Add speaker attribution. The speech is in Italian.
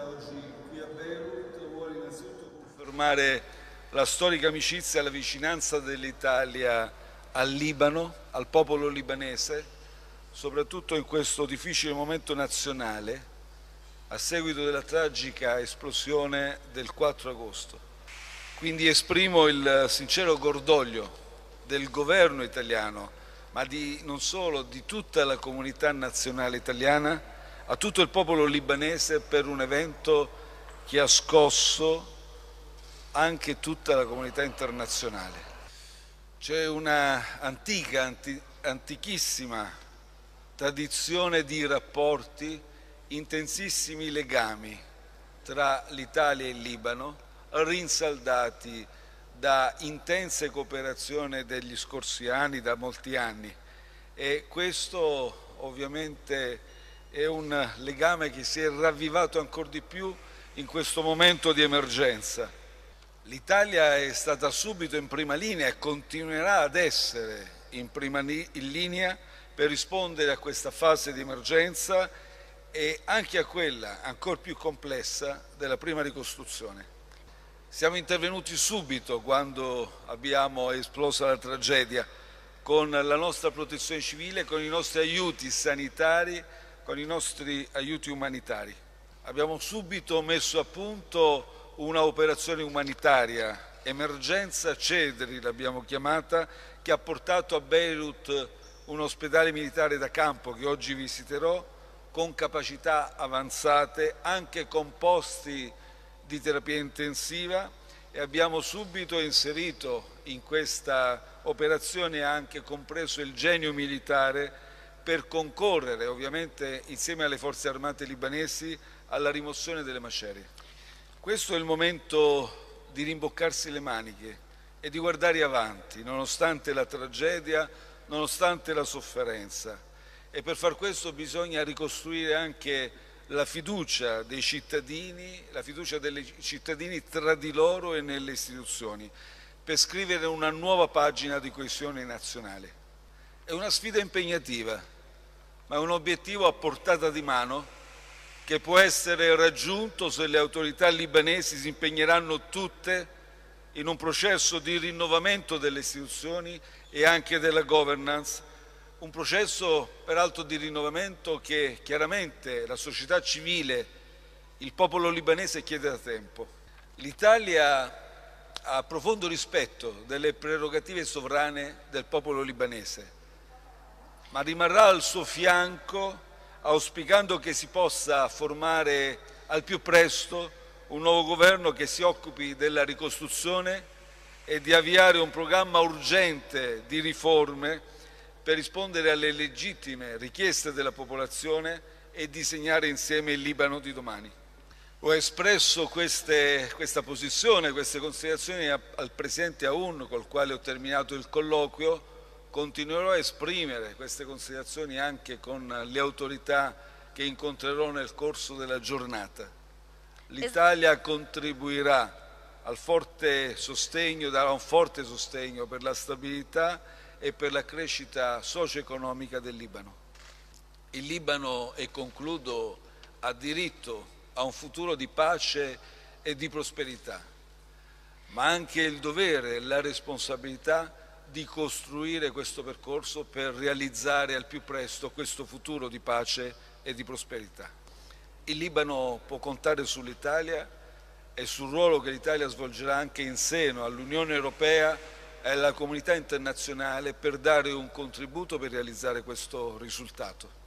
Speaker 1: oggi qui a Beirut vuole innanzitutto confermare la storica amicizia e la vicinanza dell'Italia al Libano, al popolo libanese, soprattutto in questo difficile momento nazionale, a seguito della tragica esplosione del 4 agosto. Quindi esprimo il sincero cordoglio del governo italiano, ma non solo, di tutta la comunità nazionale italiana, a tutto il popolo libanese per un evento che ha scosso anche tutta la comunità internazionale. C'è una antichissima tradizione di rapporti, intensissimi legami tra l'Italia e il Libano, rinsaldati da intense cooperazioni degli scorsi anni, da molti anni, e questo ovviamente è un legame che si è ravvivato ancora di più in questo momento di emergenza. L'Italia è stata subito in prima linea e continuerà ad essere in linea per rispondere a questa fase di emergenza e anche a quella ancora più complessa della prima ricostruzione. Siamo intervenuti subito quando abbiamo esplosa la tragedia, con la nostra protezione civile, con i nostri aiuti sanitari, con i nostri aiuti umanitari. Abbiamo subito messo a punto una operazione umanitaria, emergenza Cedri l'abbiamo chiamata, che ha portato a Beirut un ospedale militare da campo che oggi visiterò, con capacità avanzate, anche con posti di terapia intensiva, e abbiamo subito inserito in questa operazione anche compreso il genio militare per concorrere, ovviamente insieme alle forze armate libanesi, alla rimozione delle macerie. Questo è il momento di rimboccarsi le maniche e di guardare avanti, nonostante la tragedia, nonostante la sofferenza. E per far questo bisogna ricostruire anche la fiducia dei cittadini, la fiducia dei cittadini tra di loro e nelle istituzioni, per scrivere una nuova pagina di coesione nazionale. È una sfida impegnativa, ma è un obiettivo a portata di mano che può essere raggiunto se le autorità libanesi si impegneranno tutte in un processo di rinnovamento delle istituzioni e anche della governance, un processo peraltro di rinnovamento che chiaramente la società civile, il popolo libanese chiede da tempo. L'Italia ha profondo rispetto delle prerogative sovrane del popolo libanese, ma rimarrà al suo fianco auspicando che si possa formare al più presto un nuovo governo che si occupi della ricostruzione e di avviare un programma urgente di riforme per rispondere alle legittime richieste della popolazione e disegnare insieme il Libano di domani. Ho espresso questa posizione, queste considerazioni al Presidente Aoun, col quale ho terminato il colloquio. Continuerò a esprimere queste considerazioni anche con le autorità che incontrerò nel corso della giornata. L'Italia contribuirà darà un forte sostegno per la stabilità e per la crescita socio-economica del Libano. Il Libano, e concludo, ha diritto a un futuro di pace e di prosperità, ma anche il dovere e la responsabilità di costruire questo percorso per realizzare al più presto questo futuro di pace e di prosperità. Il Libano può contare sull'Italia e sul ruolo che l'Italia svolgerà anche in seno all'Unione Europea e alla comunità internazionale per dare un contributo per realizzare questo risultato.